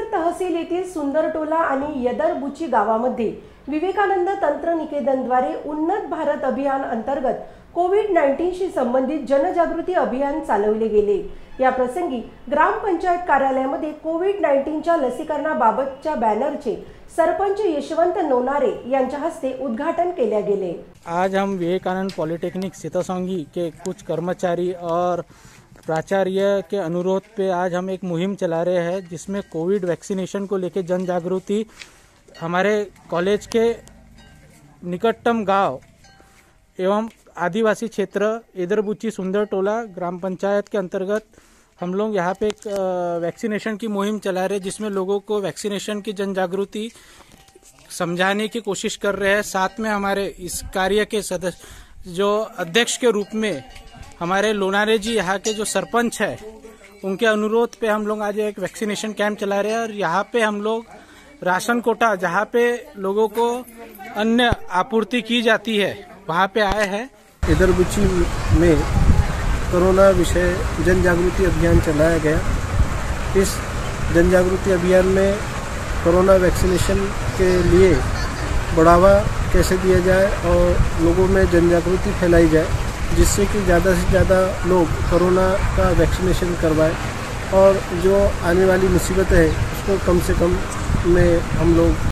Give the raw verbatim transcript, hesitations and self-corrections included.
सिन्नर तहसील येथील सुंदरटोला आणि यदरबुची गावामध्ये विवेकानंद तंत्र निकेतनद्वारे उन्नत भारत अभियान अंतर्गत कोविड नाईन्टीन शी संबंधित जनजागृती अभियान चालवले गेले। या प्रसंगी ग्रामपंचायत कार्यालयामध्ये कोविड नाईन्टीन च्या लसीकरणाबाबतच्या बॅनरचे सरपंच यशवंत नोनारे यांच्या हस्ते उद्घाटन केले गेले। आज हम विवेकानंद पॉलिटेक्निक सीतासोंगी के कुछ कर्मचारी और प्राचार्य के अनुरोध पे आज हम एक मुहिम चला रहे हैं, जिसमें कोविड वैक्सीनेशन को लेकर जन जागृति हमारे कॉलेज के निकटतम गांव एवं आदिवासी क्षेत्र यदरबुची सुंदरटोला ग्राम पंचायत के अंतर्गत हम लोग यहाँ पे एक वैक्सीनेशन की मुहिम चला रहे हैं, जिसमें लोगों को वैक्सीनेशन की जन जागृति समझाने की कोशिश कर रहे हैं। साथ में हमारे इस कार्य के सदस्य जो अध्यक्ष के रूप में हमारे लोनारे जी यहाँ के जो सरपंच है, उनके अनुरोध पे हम लोग आज एक वैक्सीनेशन कैंप चला रहे हैं। और यहाँ पे हम लोग राशन कोटा जहाँ पे लोगों को अन्न आपूर्ति की जाती है, वहाँ पे आए हैं। यदरबुची में कोरोना विषय जन जागृति अभियान चलाया गया। इस जन जागृति अभियान में कोरोना वैक्सीनेशन के लिए बढ़ावा कैसे दिया जाए और लोगों में जन जागृति फैलाई जाए, जिससे कि ज़्यादा से ज़्यादा लोग कोरोना का वैक्सीनेशन करवाएं और जो आने वाली मुसीबत है उसको कम से कम में हम लोग